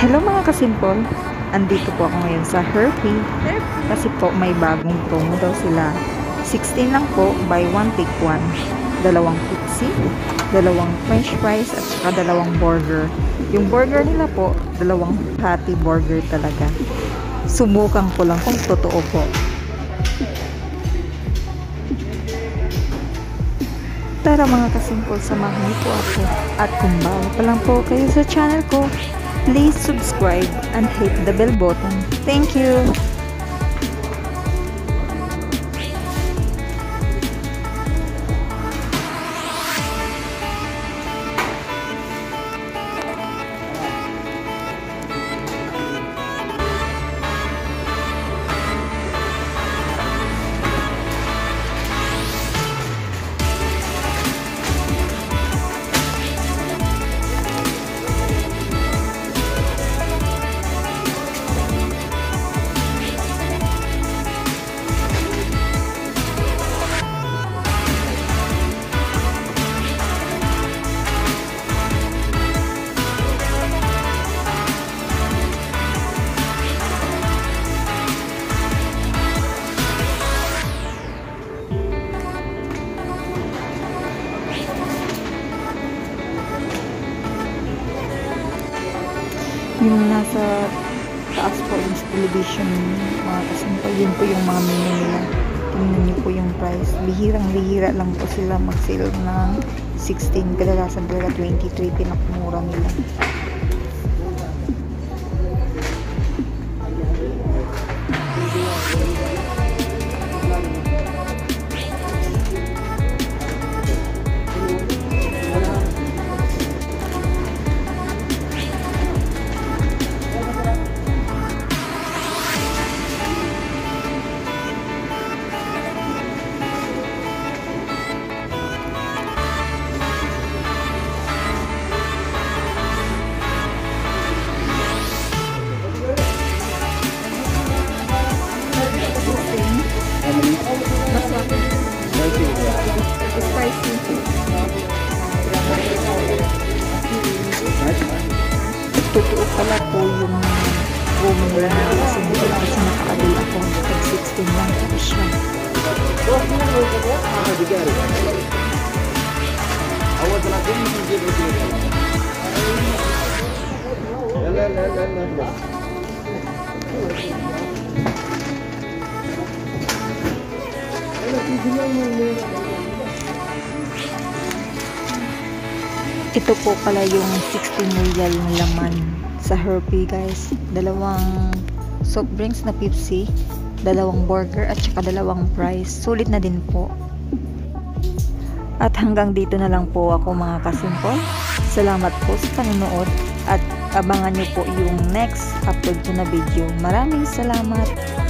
Hello mga kasimple, andito po ako ngayon sa HERFY kasi po may bagong promo daw sila. 16 lang po, buy one take one. Dalawang pixie, dalawang french fries at saka dalawang burger. Yung burger nila po, dalawang patty burger talaga. Subukan ko lang kung totoo po. Tara mga kasimple, samahan niyo po ako. At kung bago pa lang po kayo sa channel ko, please subscribe and hit the bell button. Thank you! Yung nasa taas po yung television mga kasimple, yun po yung mga menu nila. Tingnan niyo po yung price. Bihirang-bihira lang po sila mag-sale ng 16. Kadalasan talaga 23 pinakamura nila. Totoo pala po yung promo nila na kasi nakakabili ako pag 16 lang po siya. Ito po pala yung 16 real na laman sa HERFY guys. Dalawang soft drinks na Pepsi, dalawang burger at saka dalawang fries. Sulit na din po. At hanggang dito na lang po ako mga kasimple. Salamat po sa panonood at abangan nyo po yung next upload ko na video. Maraming salamat!